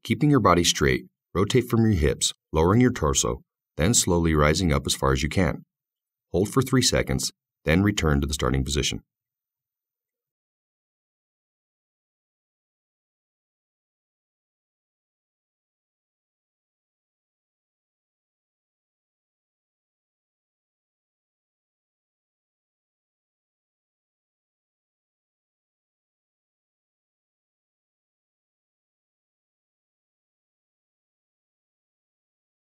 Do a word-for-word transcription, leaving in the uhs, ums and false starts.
Keeping your body straight, rotate from your hips, lowering your torso, then slowly rising up as far as you can. Hold for three seconds, then return to the starting position.